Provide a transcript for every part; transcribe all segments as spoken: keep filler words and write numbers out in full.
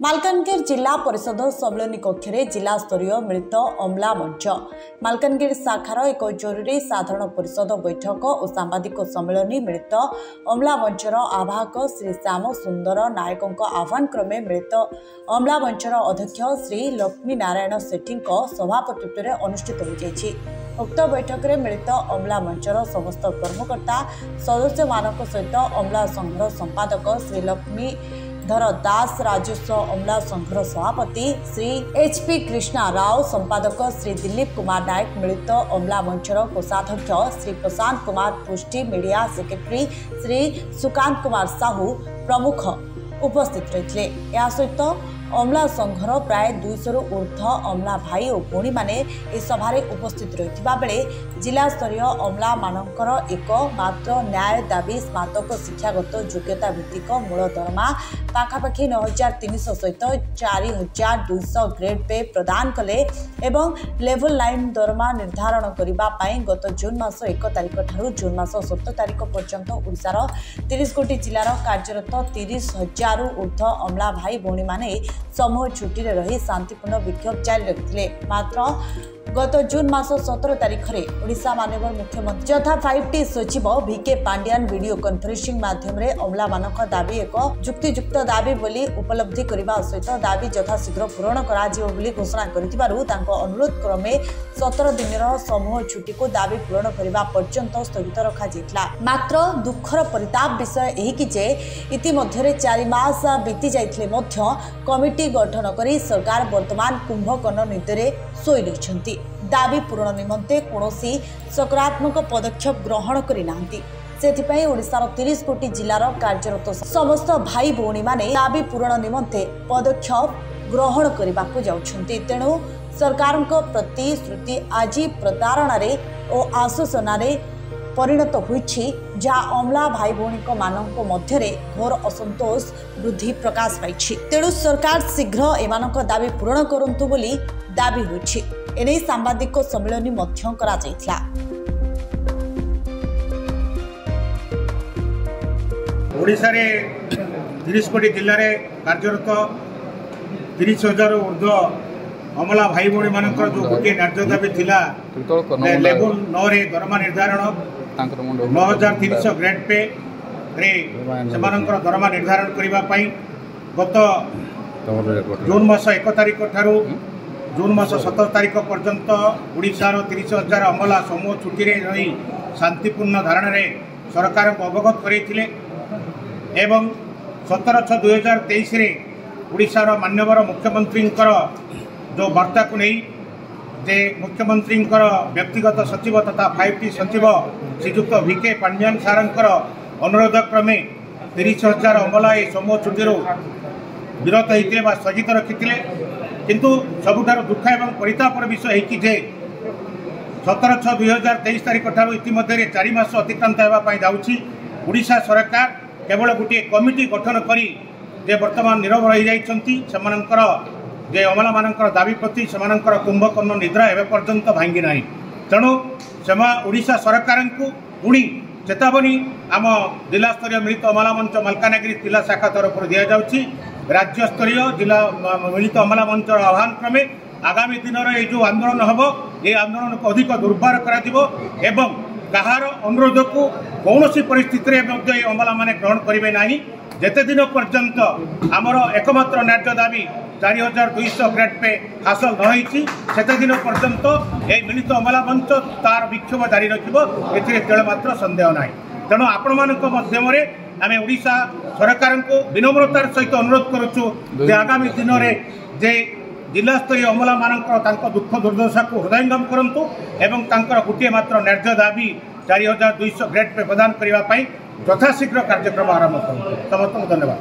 मालकानगिरी जिला परिषद सम्मेलन कक्ष जिला स्तरीय मिलित अमला मंच मालकानगिरी शाखार एक जरूरी साधारण परिषद बैठक और सांबादिक सम्मेलन मिलित अमला मंचर आवाहक श्री श्याम सुंदर नायक आह्वान क्रमे मिलित अमला मंचर अध्यक्ष श्री लक्ष्मी नारायण सेठी सभापतित्व में अनुष्ठित हो उक्त बैठक में मिलित अमला मंचर समस्त कर्मकर्ता सदस्य मानक सहित अमला संघर संपादक श्री लक्ष्मी धर दास राजस्व अमला संघर सभापति श्री एच पी कृष्णा राव संपादक श्री दिलीप कुमार नायक मिलित अमला मंचर कोषाध्यक्ष श्री प्रशांत कुमार पुष्टि मीडिया सेक्रेटरी श्री सुकांत कुमार साहू प्रमुख उपस्थित रही सहित अमला संघर प्राय दुईश रु ऊर्ध्व अमला भाई और भौणी माने इस सभारे उपस्थित रहिथिबा बेले जिला स्तरीय अमला मानकर एक मात्र न्याय दाबी स्नातक शिक्षागत योग्यता भित्तिक मूल दरमा पाखापाखि नौ हजार तीन सौ सहित चार हजार दुईश ग्रेड पे प्रदान कले एवं लेवल लाइन दरमा निर्धारण करने गत जून मास एक तारिख ठारू जून मास सतर तारिख पर्यंत ओडिशार तीस गोटी जिलार कार्यरत तीस हजार रु ऊर्ध्व अमला भाई भौणी माने समूह छुट्टी रही शांतिपूर्ण विक्षोभ जारी रखिले। मात्र गत जून मास सतर तारिख में ओडिशा माननीय मुख्यमंत्री तथा फाइव टी सचिव भिके पांड्यान वीडियो कॉन्फ्रेंसिंग माध्यम अमला मानक दाबी एक जुक्तियुक्त दाबी बोली उपलब्धि करने सहित दाबी यथाशीघ्र पूरण कर घोषणा कर अनुरोध क्रमे सतर दिन समूह छुट्टी को दाबी पूरण करने पर्यंत स्थगित रखा मात्र दुखर परिताप विषय यही जे इतिमध्य चार मास बीती जाइथिले मध्य कमिटी गठन कर सरकार वर्तमान कुंभकर्ण निदरे शोई रही दाबी पूरण निमंते कौनसी सकारात्मक पदक्षेप ग्रहण करना से ओडिशार तीस कोटी जिलार कार्यरत समस्त भाई भौणी माने दाबी पूरण निमंते पदक्षेप ग्रहण करने को जाउछन्ति। तेणु सरकार प्रतिश्रुति आज प्रतारण और आश्वासन परिणत होइछि जहाँ अमला भाई भौणी मानक मध्य घोर असंतोष वृद्धि प्रकाश पाई। तेणु सरकार शीघ्र एमानक दाबी पूरण करंतु बोली दाबी होइछि। एने सांबादिक सम्मेलन मध्य करा जायथिला। ओडिशा रे तीस कोटी जिल्ला रे कार्यरत तीस हजार ऊर्ध्व अमला भाई भौणी मानकर जो गोटे न्याय दाबी थिला लेवल नौ रे दरमा निर्धारण नौ हजार तीन सौ ग्रेड पे रे सेमानकर दरमा निर्धारण करिबा पई गत जून मास एक तारिख ठारू जून मास सतर तारिख पर्यंत ओडिशार तीस हजार अमला समूह छुट्टी रे रही शांतिपूर्ण धारण रे सरकार को अवगत करैथिले एवं सतर छः दुई हजार तेईस ओडिशार माननीय मुख्यमंत्री जो वार्ता को नहीं जे मुख्यमंत्री व्यक्तिगत सचिव तथा फाइव टी सचिव श्रीजुक्त भिके पांड्यान सारंकर अनुरोध क्रमे तीस हजार अमला ये समूह छुट्टी विरत होते स्थगित रखी किंतु सबुठार दुख एवं परितापर विषय है सतर छः दुई हजार तेईस तारिख ठारू इतिमध्य चार मास अतिक्रांत होगापाई जाऊँगी। ओडिशा सरकार केवल गोटे कमिटी गठन करी जे वर्तमान नीरव रही जाइछंती सेमानंकर जे अमला मानकर दाबी प्रति सेमानंकर कुंभकर्ण निद्रा एवं पर्यंत भांगी नाही। तेणु सेमा ओडिशा सरकार को पुणी चेतावनी आम जिला स्तरीय मिलित अमला मंच मालकानगिरी जिला शाखा तरफ दि जाउछि। राज्य स्तरीय जिला मिलित अमला मंच आह्वान क्रमे आगामी दिन ये जो आंदोलन हम ये आंदोलन को अधिक दुर्बार कर कहार अनुरोध को कौन सी परिस्थिति अमला माने ग्रहण करेंगे ना जेते दिन पर्यंत आमर एकमात्र न्याय दाबी चार हजार दुईश ग्रेड पे हासिल नई से दिन पर्यंत ये मिलित अमला मंच तार विक्षोभ जारी रखिए मात्र संदेह ना। तेणु आपण माध्यम आम ओडिशा सरकार को विनम्रतार सहित अनुरोध करुचु आगामी दिन में जे जिला स्तरीय अमला मानक दुख दुर्दशा को हृदयंगम करंतु एवं गोटे मात्र न्याय दाबी चार हजार दुईश ग्रेड पे प्रदान करने यथाशीघ्र कार्यक्रम आरंभ करूँ। समस्त को धन्यवाद।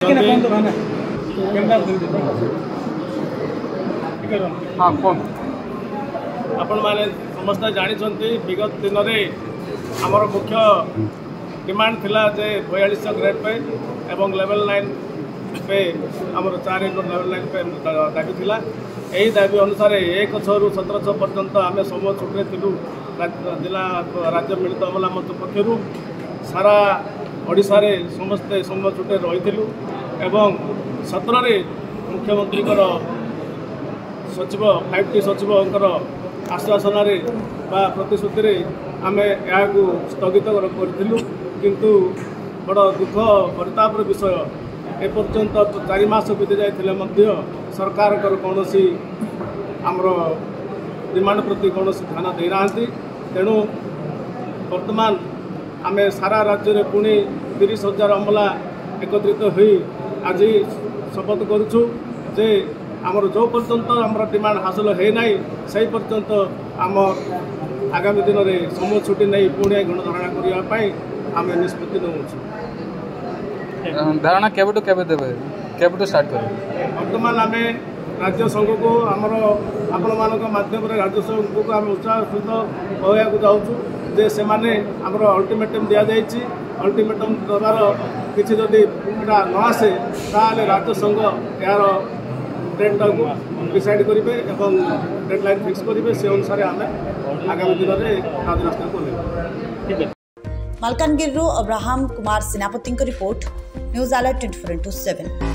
हाँ कौन आपण मैंने समस्त जानते विगत दिन में आमर मुख्य डिमांड थिला जे बयालीस ग्रेड पे एवं लेवल लाइन पे आमर चार लेवल लाइन पे दाबी थिला। यही दाबी अनुसार एक छः रु सतर छः पर्यंत आम समूह छुट्टी थिलु जिला राज्य मिलित अमला मंच पक्षर सारा ओडिशा रे समस्ते समूह छुट्टी रही एवं सतर मुख्यमंत्री सचिव फाइव टी सचिव आश्वासन प्रतिश्रुति आम यहाँ स्थगित करूँ किंतु बड़ दुख परितापर विषय एपर्यंत चार मास बीती जाते सरकार कौन आमर डिमांड प्रति कौन ध्यान देना तेणु वर्तमान आम सारा राज्य में पुणी तीस हजार अमला एकत्रित हो आज शपथ करुचु जे आमर जो पर्यंत आमर डिमांड हासिल होना से पर्यंत आम आगामी दिन में समय छुट्टी नहीं पुणी गणधारणा करने आम निष्पत्ति नौचु। धारणा केबेटू केबे देबे केबेटू स्टार्ट कर वर्तमान आम राज्य संघ को आमर आपण मान माध्यम राज्य संघ को आम उत्साह सहित कहवाक जाऊँ जे से आमर अल्टीमेटम दि जाइए अल्टीमेटम देवार किसी जदि न आसे ताले राज्य संघ यार डेटा को डिसाइड करेंगे और डेडलाइन फिक्स करेंगे से अनुसार आम आगामी दिन में राजरास्ता को Malkangiri Abraham Kumar Senapati report news alert twenty four into seven.